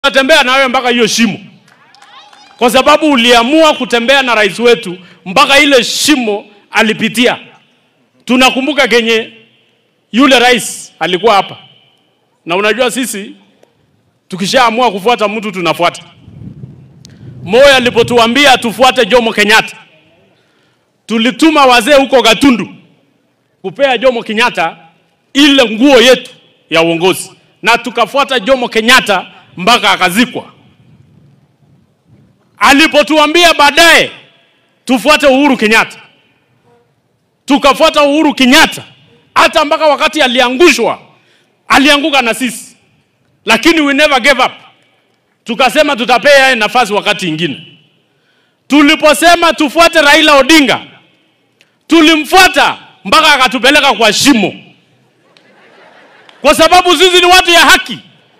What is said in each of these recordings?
Tutatembea na wewe mpaka hiyo shimo. Kwa sababu uliamua kutembea na rais wetu mpaka ile shimo alipitia. Tunakumbuka kenye yule rais alikuwa hapa. Na unajua sisi tukishaamua kufuata mtu tunafuata. Moyo alipotuambia tufuate Jomo Kenyatta, tulituma wazee huko Gatundu kupea Jomo Kenyatta ile nguo yetu ya uongozi, na tukafuata Jomo Kenyatta mpaka akazikwa. Alipotuambia baadaye tufuate Uhuru Kenyatta, tukafuata Uhuru Kenyatta hata mpaka wakati aliangushwa, alianguka na sisi, lakini we never gave up. Tukasema tutapea nafasi wakati ingine. Tuliposema tufuate Raila ODINGA, tulimfuata mpaka akatupeleka kwa shimo, kwa sababu sisi ni watu ya haki.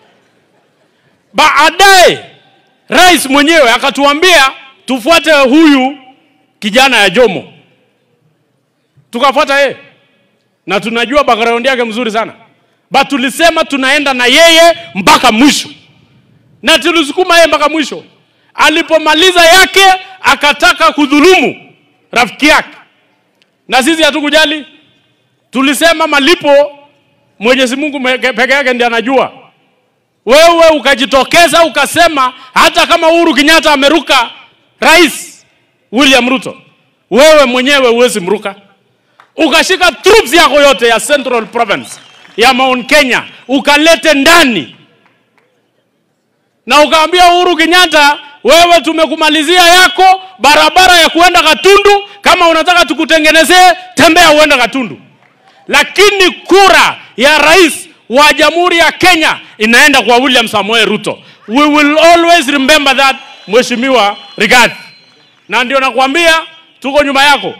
Baadaye rais mwenyewe akatuambia tufuate huyu kijana ya Jomo, tukafuata yeye, na tunajua background yake mzuri sana. But tulisema tunaenda na yeye mpaka mwisho, na tulisukuma yeye mpaka mwisho. Alipomaliza yake akataka kudhulumu rafiki yake, na sisi hatukujali. Tulisema malipo Mwenyezi Mungu peke yake ndiye anajua. Wewe ukajitokeza ukasema hata kama Uhuru Kenyatta ameruka Rais William Ruto, wewe mwenyewe huwezi mruka. Ukashika troops yako yote ya Central Province ya Mount Kenya ukalete ndani, na ukaambia Uhuru Kenyatta, wewe tumekumalizia yako barabara ya kuenda Gatundu, kama unataka tukutengenezee tembea uende Gatundu. Lakini kura ya rais wa Jamhuri ya Kenya inaenda kwa William Samoei Ruto. We will always remember that, Mheshimiwa Rigathi. Na ndio nakwambia tuko nyuma yako.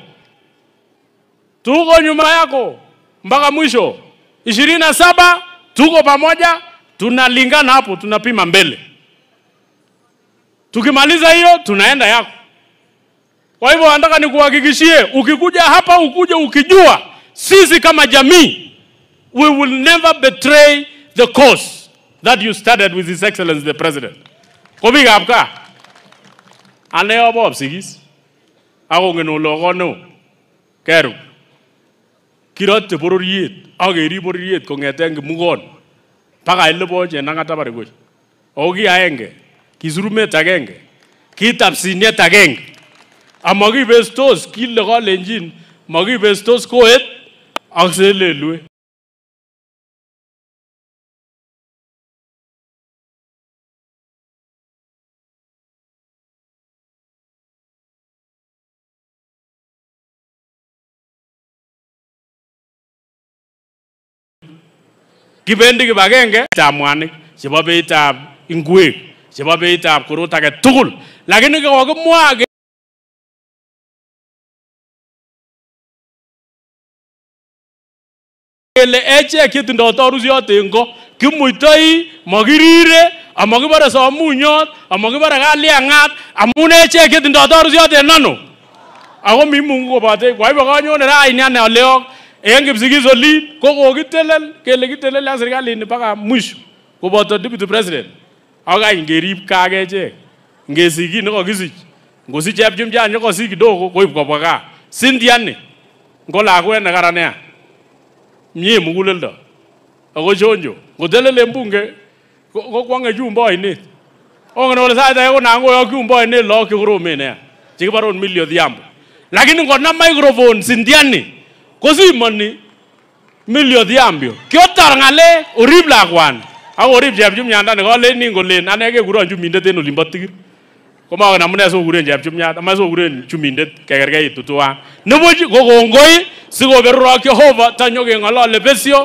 Tuko nyuma yako mpaka mwisho. 27 tuko pamoja, tunalingana hapo, tunapima mbele. Tukimaliza hiyo tunaenda yako. Kwa hivyo nataka nikuhakikishie, ukikuja hapa ukuje ukijua sisi kama jamii, we will never betray the cause that you started with His Excellency the President. Kobiga apka ane bob sigis ako ngeno logono keru kirote bororiet ageri bororiet kongeten mugon paka ilebo je nangata barigoi ogi aenge kisurumet agenge kitapsinet agenge amagibestos kile kolenjin magibestos koet akselelwe. Kibendi kibagenge chamwanik chebo beitab ingwek chebo beitab korot age tugul, lakini kokimwa kele echek chetindo torusiot engo kimuitoi magirire amagibare somunyot amagibare kaliangat amun echek chetindo torusiot enano ako mi Mungu kobote. Kwa hivyo kanyone raini ane aleo en Kipsigis oli kokokitelel kele kitelel ya serikali mpaka mwisho koboto deputy president. Aka ingerib kageche ngesiki nekokisich ngosich chepchumchan nekosich kidogo koib kobwa gaa sindiani ngolakwet nekaran nea mie muguleldo ako chonjo ngotelele mbunge kokwange chumbo ainet ongen ole sait age konangoyo chumbo ainet lok chekoromen nea chekibaron milio dhiambo, lakini ngonam microphone sindiani kosimoni milio dhiambio kiotar ngale orib lakwani ako orib chepchumnyanda nekolen ngolen ane kekuron chumindet en olimbo Tigir komaken amune sokuren chepchumnyanda ama sokuren chumindet kekerkeit tutuan nebo kokongoi sikoberurok Jehova tanyo keng'olole besio.